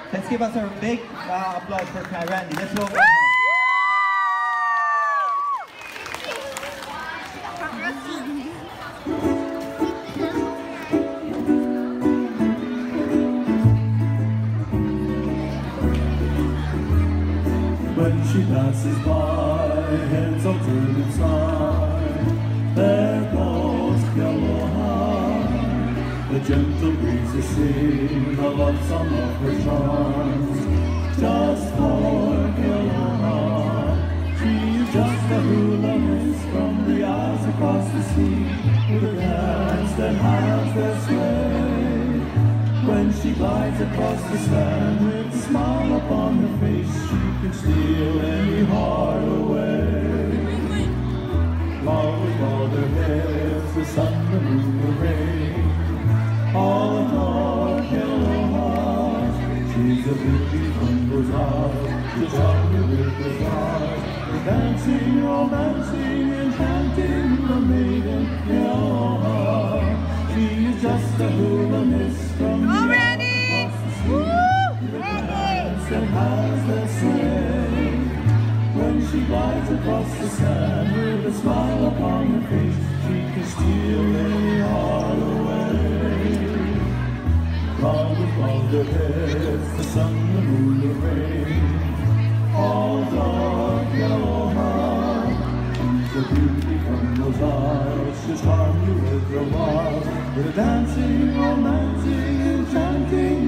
Let's give us a big applause for Randie. Let's welcome her. When she passes by, heads all turned inside. There goes Kealoha. The gentle breezes sing a love song of her charms. Just for Kealoha, she is just a hula miss from the isles across the sea, with a dance that has their sway. When she glides across the sand with a smile upon her face, she can steal any heart away. Long with all their heads, the sun, the moon, the rain, all adore Kealoha. She's a beauty from those eyes, to charm you with her eyes. Dancing, romancing, enchanting the maiden Kealoha. She is just a hula miss from the Randie! across the sea, with a dance that has their sway. When she glides across the sand with a smile upon her face, she can steal any heart away. Round above their heads, the sun, the moon, the rain, all dark Kealoha. She's a beauty from those isles, she'll charm you with her wiles, with a dancing, romancing, enchanting